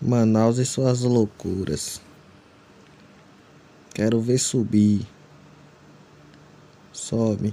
Manaus e suas loucuras. Quero ver subir. Sobe.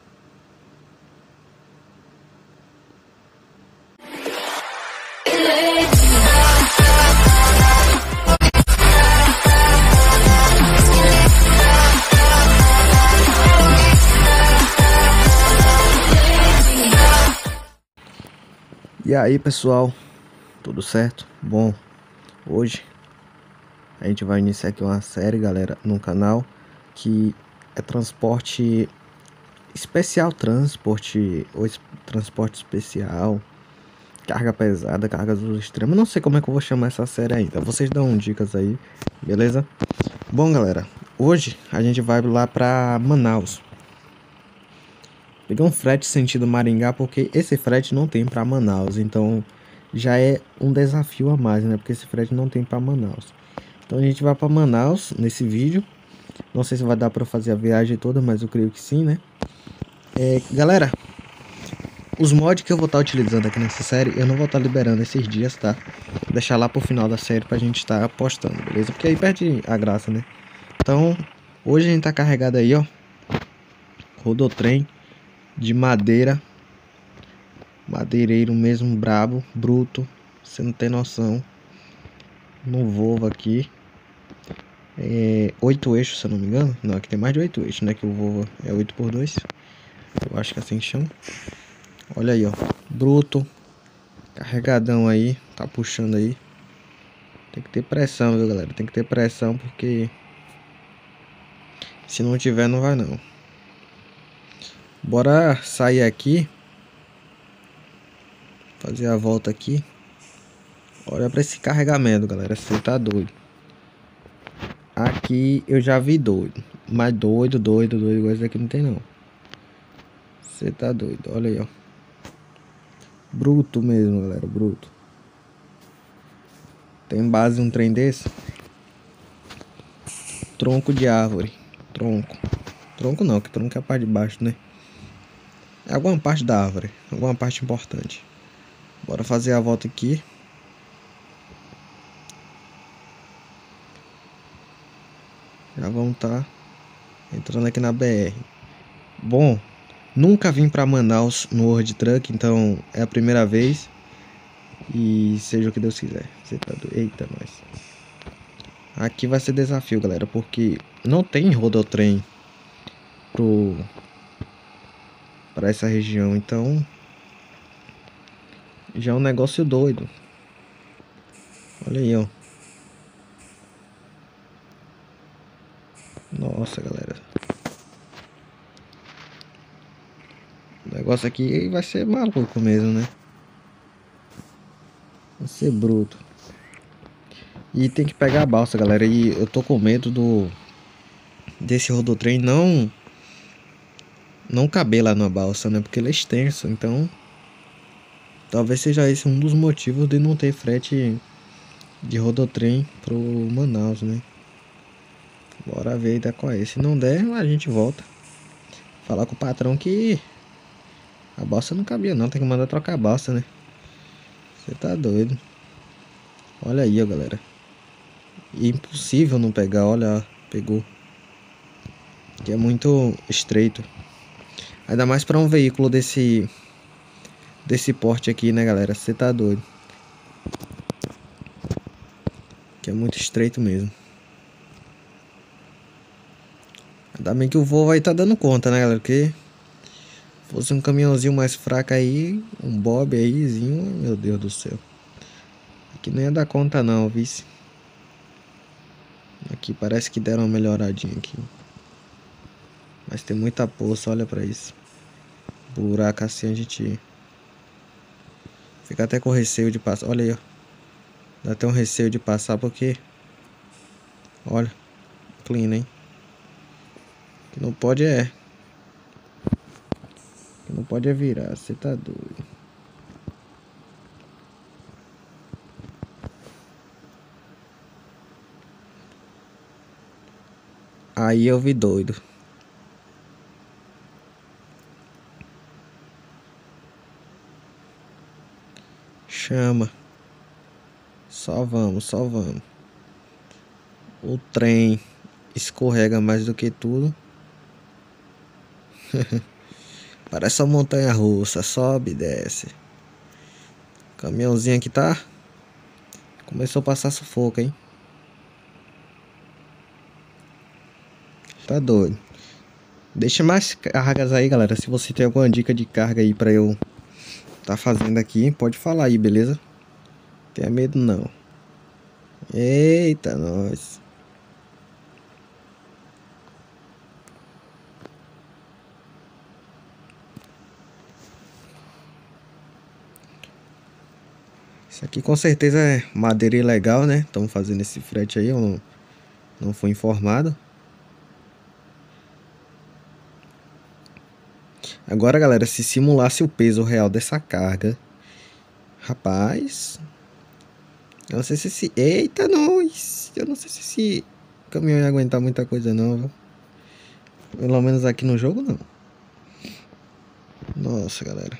E aí, pessoal, tudo certo? Bom, hoje a gente vai iniciar aqui uma série, galera, no canal, que é transporte especial, transporte especial, carga pesada, cargas extremas. Não sei como é que eu vou chamar essa série ainda. Vocês dão dicas aí, beleza? Bom, galera, hoje a gente vai lá pra Manaus. Peguei um frete sentido Maringá, porque esse frete não tem pra Manaus, então já é um desafio a mais, né? Porque esse frete não tem pra Manaus. Então a gente vai pra Manaus nesse vídeo. Não sei se vai dar pra fazer a viagem toda, mas eu creio que sim, né? Galera, os mods que eu vou estar utilizando aqui nessa série, eu não vou estar liberando esses dias, tá? Vou deixar lá pro final da série pra gente estar postando, beleza? Porque aí perde a graça, né? Então, hoje a gente tá carregado aí, ó. Rodotrem de madeira. Madeireiro mesmo, brabo, bruto. Você não tem noção. No Volvo aqui. 8 eixos, se eu não me engano. Não, aqui tem mais de 8 eixos, né? Que o Volvo é 8x2. Eu acho que é assim que chama. Olha aí, ó. Bruto. Carregadão aí. Tá puxando aí. Tem que ter pressão, viu, galera? Tem que ter pressão porque se não tiver, não vai não. Bora sair aqui. Fazer a volta aqui. Olha pra esse carregamento, galera. Você tá doido. Aqui eu já vi doido. Mas doido igual esse aqui não tem não. Você tá doido. Olha aí, ó. Bruto mesmo, galera. Bruto. Tem base um trem desse? Tronco de árvore. Tronco. Tronco não, que tronco é a parte de baixo, né? É alguma parte da árvore. Alguma parte importante. Bora fazer a volta aqui. Já vamos tá entrando aqui na BR. Bom, nunca vim pra Manaus no World Truck, então é a primeira vez. E seja o que Deus quiser. Você tá doido? Eita, nós. Aqui vai ser desafio, galera, porque não tem rodotrem pra essa região, então já é um negócio doido. Olha aí, ó. Nossa, galera. O negócio aqui vai ser maluco mesmo, né? Vai ser bruto. E tem que pegar a balsa, galera. E eu tô com medo desse rodotrem não caber lá na balsa, né? Porque ele é extenso, então talvez seja esse um dos motivos de não ter frete de rodotrem pro Manaus, né? Bora ver e dar qual é. Se não der, a gente volta. Falar com o patrão que a balsa não cabia não, tem que mandar trocar a balsa, né? Você tá doido. Olha aí, ó, galera. Impossível não pegar, olha, pegou. Que é muito estreito. Ainda mais para um veículo desse porte aqui, né, galera? Você tá doido. Que é muito estreito mesmo. Ainda bem que o voo vai tá dando conta, né, galera? Porque fosse um caminhãozinho mais fraco aí, um bob aízinho, meu Deus do céu. Aqui não ia dar conta não, vice. Aqui parece que deram uma melhoradinha aqui. Mas tem muita poça, olha pra isso. Buraco assim a gente fica até com receio de passar. Olha aí, ó. Dá até um receio de passar porque olha, clean, hein? Que não pode é. Que não pode é virar, você tá doido. Aí eu vi doido. Chama. Só vamos, só vamos. O trem escorrega mais do que tudo. Parece uma montanha russa, sobe e desce. Caminhãozinho aqui tá. Começou a passar sufoco, hein? Tá doido. Deixa mais cargas aí, galera. Se você tem alguma dica de carga aí pra eu tá fazendo aqui, pode falar aí, beleza? Tenha medo não. Eita, nós. Isso aqui com certeza é madeira ilegal, né? Estamos fazendo esse frete aí, eu não fui informado. Agora, galera, se simulasse o peso real dessa carga, rapaz, eu não sei se esse... Eita, nós! Eu não sei se esse caminhão ia aguentar muita coisa não, viu? Pelo menos aqui no jogo, não. Nossa, galera.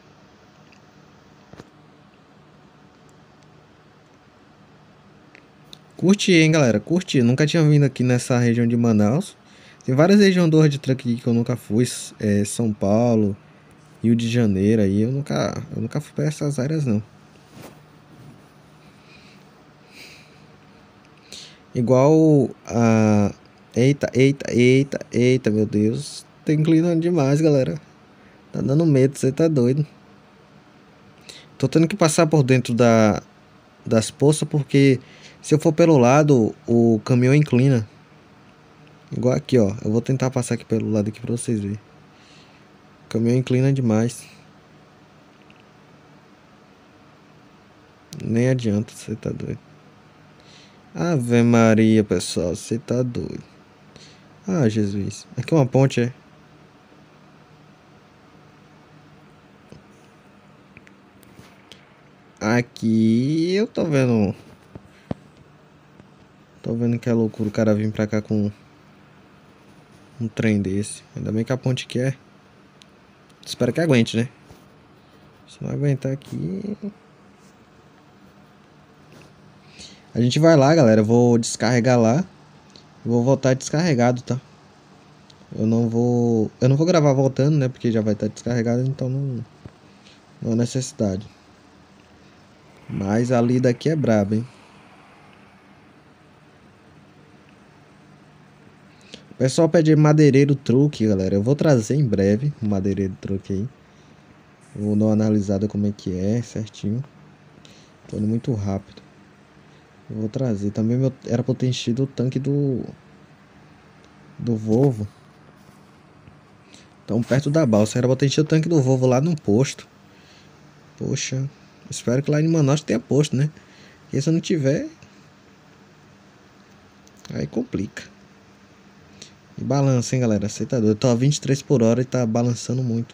Curti, hein, galera? Curti. Nunca tinha vindo aqui nessa região de Manaus. Tem várias regiões do World Truck aqui que eu nunca fui. São Paulo, Rio de Janeiro aí. Eu nunca fui pra essas áreas, não. Igual a... Eita, eita, eita, eita, meu Deus. Tá inclinando demais, galera. Tá dando medo, você tá doido. Tô tendo que passar por dentro das poças porque se eu for pelo lado, o caminhão inclina. Igual aqui, ó. Eu vou tentar passar aqui pelo lado aqui pra vocês verem. O caminhão inclina demais. Nem adianta, você tá doido. Ave Maria, pessoal, você tá doido. Ah, Jesus. Aqui é uma ponte, é? Aqui eu tô vendo. Tô vendo que é loucura o cara vir pra cá com um trem desse. Ainda bem que a ponte quer. Espero que aguente, né? Se não aguentar aqui. A gente vai lá, galera. Eu vou descarregar lá. Vou voltar descarregado, tá? Eu não vou gravar voltando, né? Porque já vai estar descarregado, então não há necessidade. Mas a lida aqui é braba, hein? O pessoal pede madeireiro truque, galera. Eu vou trazer em breve um madeireiro truque aí. Eu vou dar uma analisada como é que é, certinho. Tô indo muito rápido. Eu vou trazer. Também era pra eu ter enchido o tanque do Volvo. Tão perto da balsa. Era pra eu ter enchido o tanque do Volvo lá no posto. Poxa. Espero que lá em Manaus tenha posto, né? Porque se não tiver... Aí complica. E balança, hein, galera? Você tá doido. Eu tô a 23 por hora e tá balançando muito.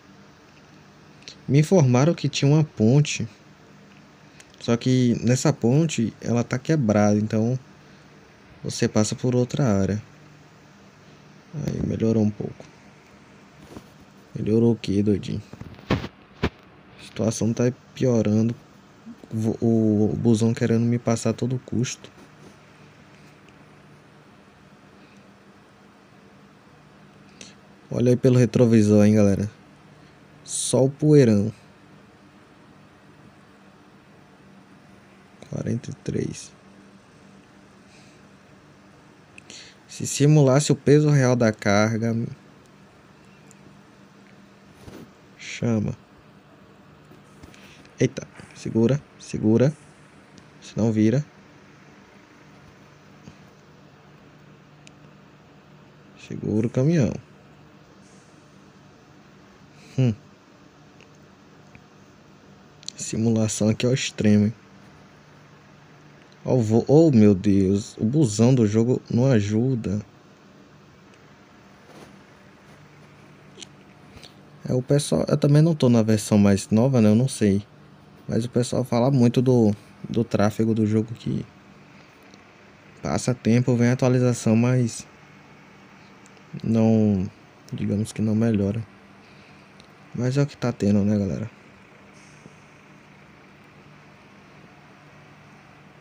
Me informaram que tinha uma ponte. Só que nessa ponte ela tá quebrada. Então você passa por outra área. Aí melhorou um pouco. Melhorou o que, doidinho? A situação tá piorando. O busão querendo me passar a todo custo. Olha aí pelo retrovisor, hein, galera. Só o poeirão. 43. Se simulasse o peso real da carga... Chama. Eita, segura, segura. Senão vira. Segura o caminhão. Simulação aqui ao extremo, hein? Oh, meu Deus. O busão do jogo não ajuda. O pessoal... Eu também não tô na versão mais nova, né? Eu não sei. Mas o pessoal fala muito do tráfego do jogo que... Passa tempo, vem atualização, mas... Não... Digamos que não melhora. Mas é o que tá tendo, né, galera?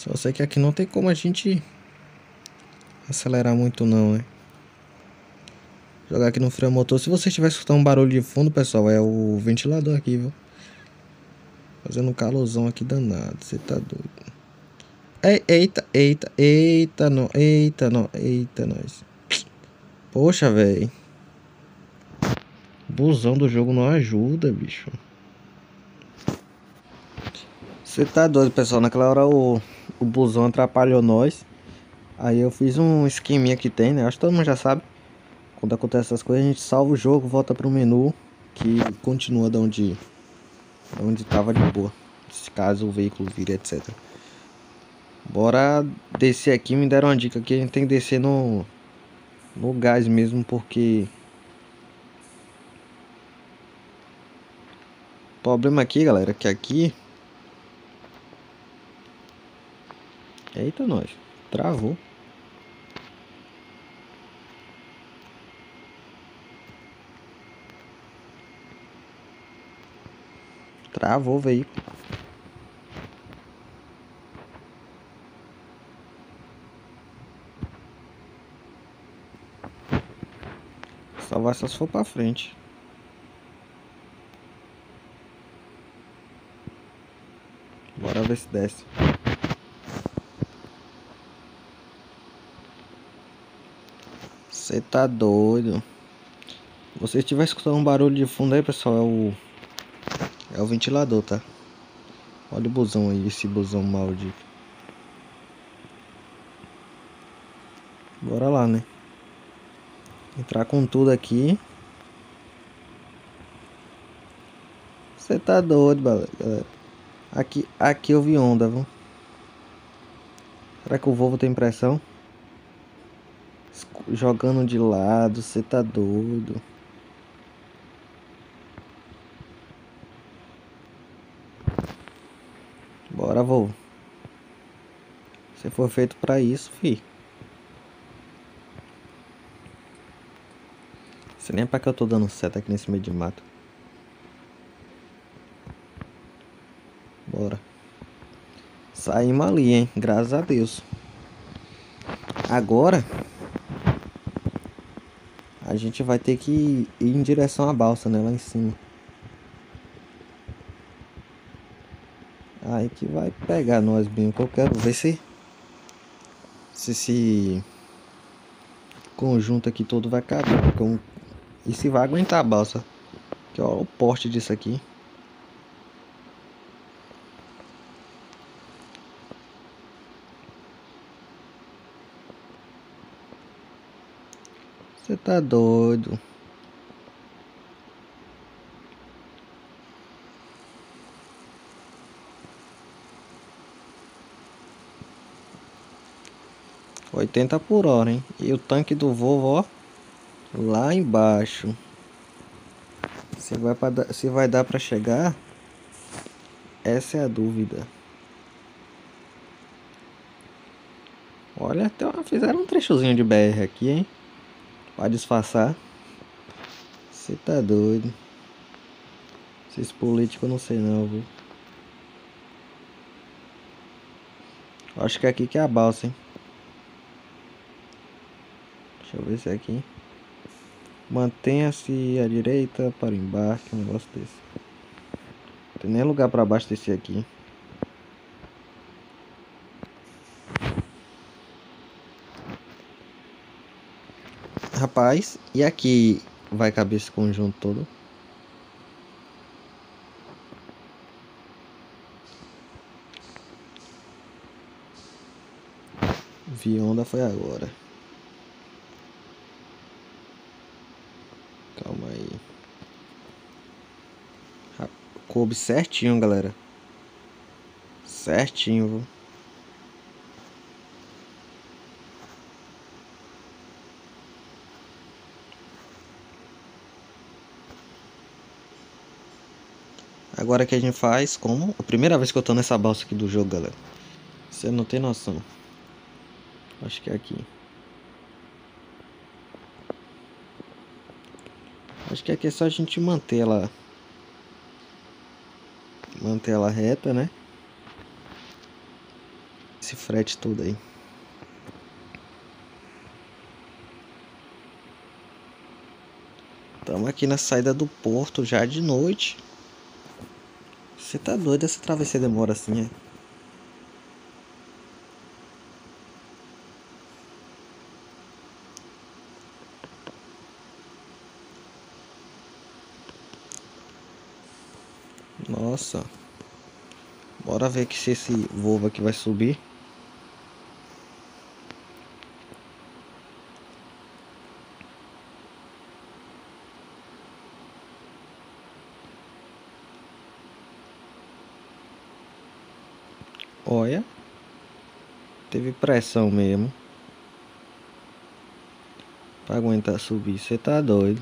Só sei que aqui não tem como a gente acelerar muito não, né? Jogar aqui no freio motor. Se você estiver escutando um barulho de fundo, pessoal, é o ventilador aqui, viu? Fazendo um calorzão aqui danado. Você tá doido. Eita, eita, eita, não, eita, não, eita, nós. Poxa, velho. O busão do jogo não ajuda, bicho. Você tá doido, pessoal. Naquela hora o busão atrapalhou nós. Aí eu fiz um esqueminha que tem, né? Acho que todo mundo já sabe. Quando acontece essas coisas, a gente salva o jogo, volta pro menu, que continua de onde tava de boa. Se caso o veículo vire, etc. Bora descer aqui. Me deram uma dica que a gente tem que descer no gás mesmo, porque o problema aqui, galera, é que aqui... Eita, nós. Travou. Travou o veículo. Só vai só se for pra frente. Bora ver se desce. Você tá doido. Se você estiver escutando um barulho de fundo aí, pessoal, é o ventilador, tá? Olha o busão aí, esse busão maldito. Bora lá, né? Entrar com tudo aqui. Você tá doido, galera. Aqui eu vi onda, viu? Será que o Volvo tem pressão? Jogando de lado, você tá doido. Bora, Volvo. Você foi feito pra isso, fi. Você nem é pra que eu tô dando seta aqui nesse meio de mato. Bora. Saímos ali, hein? Graças a Deus. Agora a gente vai ter que ir em direção à balsa, né? Lá em cima. Aí que vai pegar nós bem. Que eu quero ver se esse conjunto aqui todo vai caber. E se vai aguentar a balsa. Que ó, o porte disso aqui. Você tá doido. R$ 80 por hora, hein? E o tanque do Volvo, ó, lá embaixo. Se vai dar pra chegar, essa é a dúvida. Olha, fizeram um trechozinho de BR aqui, hein? Pra disfarçar. Você tá doido. Esses políticos eu não sei não, viu? Acho que é aqui que é a balsa, hein? Deixa eu ver se é aqui. Mantenha-se à direita para o embarque, um negócio desse. Não tem nem lugar pra abastecer aqui. Rapaz, e aqui vai caber esse conjunto todo? Vi onda foi agora. Calma aí. Coube certinho, galera. Certinho, viu? Agora que a gente faz como? A primeira vez que eu tô nessa balsa aqui do jogo, galera. Você não tem noção. Acho que é aqui. Acho que aqui é só a gente manter ela. Manter ela reta, né? esse frete todo aí. Estamos aqui na saída do porto já de noite. Você tá doido, essa travessia demora assim, é? Nossa. Bora ver que se esse Volvo aqui vai subir. Olha. Teve pressão mesmo. Pra aguentar subir. Você tá doido.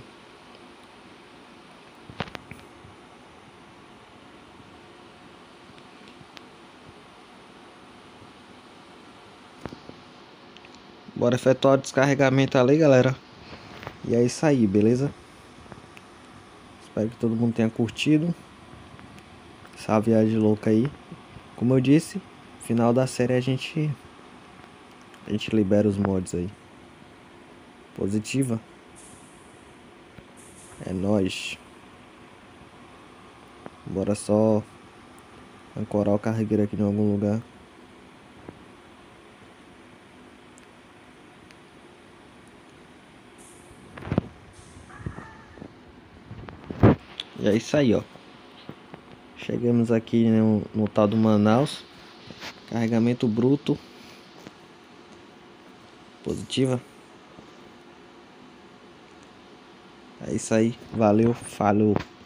Bora efetuar o descarregamento ali, galera. E é isso aí, beleza? Espero que todo mundo tenha curtido essa viagem louca aí. Como eu disse, final da série a gente libera os mods aí. Positiva. É nóis. Bora só ancorar o carregueiro aqui em algum lugar. E é isso aí, ó. Chegamos aqui no tal do Manaus. Carregamento bruto. Positiva. É isso aí. Valeu. Falou.